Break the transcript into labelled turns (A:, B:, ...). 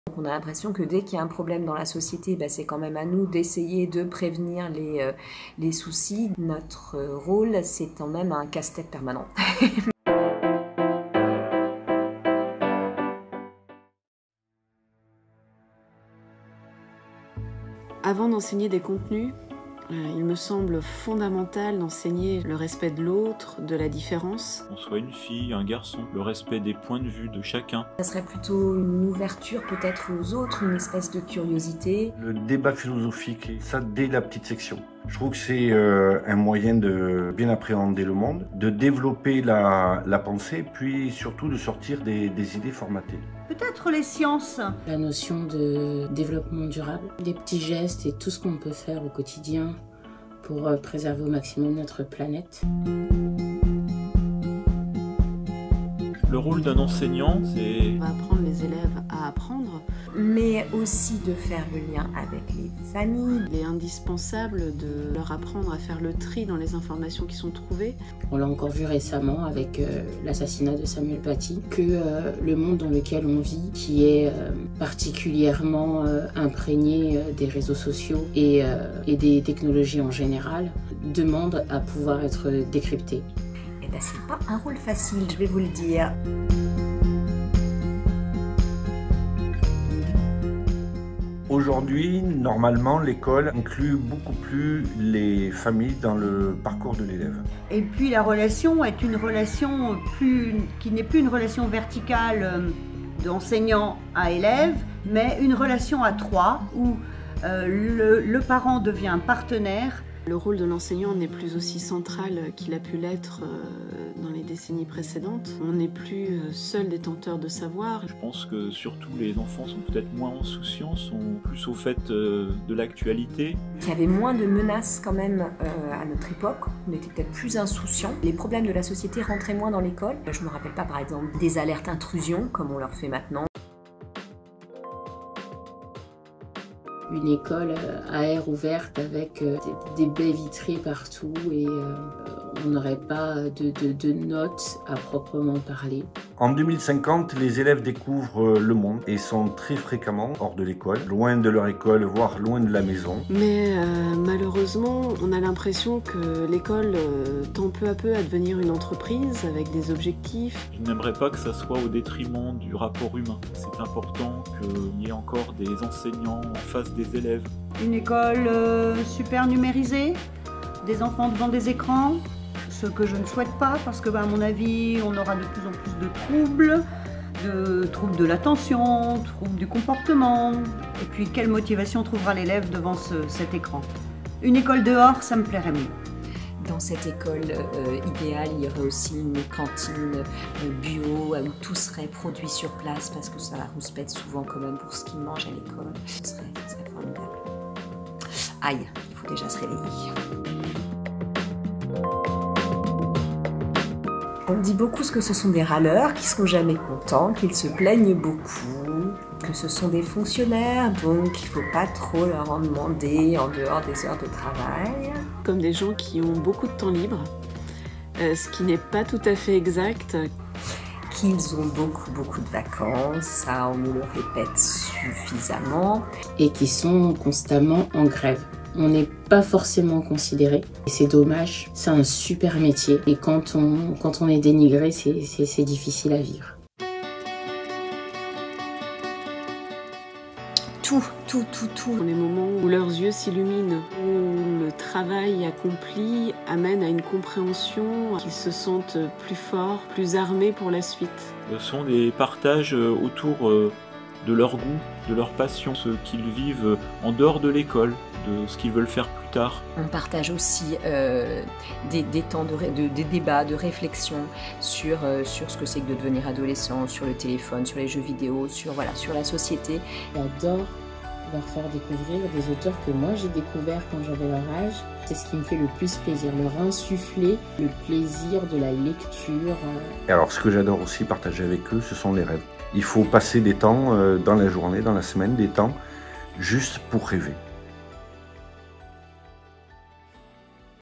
A: On a l'impression que dès qu'il y a un problème dans la société, c'est quand même à nous d'essayer de prévenir les soucis. Notre rôle, c'est quand même un casse-tête permanent.
B: Avant d'enseigner des contenus, il me semble fondamental d'enseigner le respect de l'autre, de la différence.
C: Qu'on soit une fille, un garçon, le respect des points de vue de chacun.
A: Ça serait plutôt une ouverture peut-être aux autres, une espèce de curiosité.
D: Le débat philosophique, et ça dès la petite section. Je trouve que c'est un moyen de bien appréhender le monde, de développer la pensée, puis surtout de sortir des idées formatées.
E: Peut-être les sciences.
F: La notion de développement durable, des petits gestes et tout ce qu'on peut faire au quotidien pour préserver au maximum notre planète.
C: Le rôle d'un enseignant, c'est...
B: On va apprendre les élèves à apprendre.
A: Mais aussi de faire le lien avec les familles.
B: Il est indispensable de leur apprendre à faire le tri dans les informations qui sont trouvées.
F: On l'a encore vu récemment avec l'assassinat de Samuel Paty, que le monde dans lequel on vit, qui est particulièrement imprégné des réseaux sociaux et des technologies en général, demande à pouvoir être décrypté.
A: C'est pas un rôle facile, je vais vous le dire.
D: Aujourd'hui, normalement, l'école inclut beaucoup plus les familles dans le parcours de l'élève.
E: Et puis la relation est une relation qui n'est plus une relation verticale d'enseignant à élève, mais une relation à trois où le parent devient partenaire.
B: Le rôle de l'enseignant n'est plus aussi central qu'il a pu l'être dans les décennies précédentes. On n'est plus seul détenteur de savoir.
C: Je pense que surtout les enfants sont peut-être moins insouciants, sont plus au fait de l'actualité.
A: Il y avait moins de menaces quand même à notre époque, on était peut-être plus insouciants. Les problèmes de la société rentraient moins dans l'école. Je ne me rappelle pas par exemple des alertes intrusion comme on leur fait maintenant.
F: Une école à air ouverte avec des baies vitrées partout et on n'aurait pas de notes à proprement parler.
D: En 2050, les élèves découvrent le monde et sont très fréquemment hors de l'école, loin de leur école, voire loin de la maison.
B: Mais malheureusement, on a l'impression que l'école tend peu à peu à devenir une entreprise avec des objectifs.
C: Je n'aimerais pas que ça soit au détriment du rapport humain. C'est important qu'il y ait encore des enseignants en face des élèves.
E: Une école super numérisée, des enfants devant des écrans, ce que je ne souhaite pas parce que à mon avis on aura de plus en plus de troubles de l'attention, troubles du comportement. Et puis quelle motivation trouvera l'élève devant cet écran? Une école dehors, ça me plairait mieux.
A: Dans cette école idéale, il y aurait aussi une cantine bio où tout serait produit sur place parce que ça rouspète souvent quand même pour ce qu'ils mangent à l'école. Ce serait formidable. Aïe, il faut déjà se réveiller. On dit beaucoup que ce sont des râleurs, qui sont jamais contents, qu'ils se plaignent beaucoup, que ce sont des fonctionnaires, donc il ne faut pas trop leur en demander en dehors des heures de travail.
B: Comme des gens qui ont beaucoup de temps libre, ce qui n'est pas tout à fait exact.
A: Qu'ils ont beaucoup de vacances, ça on nous le répète suffisamment.
F: Et qui sont constamment en grève. On n'est pas forcément considéré. Et c'est dommage, c'est un super métier. Et quand on est dénigré, c'est difficile à vivre.
A: Tout.
B: Dans les moments où leurs yeux s'illuminent, où le travail accompli amène à une compréhension, qu'ils se sentent plus forts, plus armés pour la suite.
C: Ce sont des partages autour de leur goût, de leur passion, ce qu'ils vivent en dehors de l'école, de ce qu'ils veulent faire plus tard.
A: On partage aussi des temps des débats, de réflexion sur ce que c'est que de devenir adolescent, sur le téléphone, sur les jeux vidéo, sur la société.
F: J'adore leur faire découvrir des auteurs que moi j'ai découverts quand j'avais leur âge. C'est ce qui me fait le plus plaisir, leur insuffler le plaisir de la lecture.
D: Et alors ce que j'adore aussi partager avec eux, ce sont les rêves. Il faut passer des temps dans la journée, dans la semaine, des temps juste pour rêver.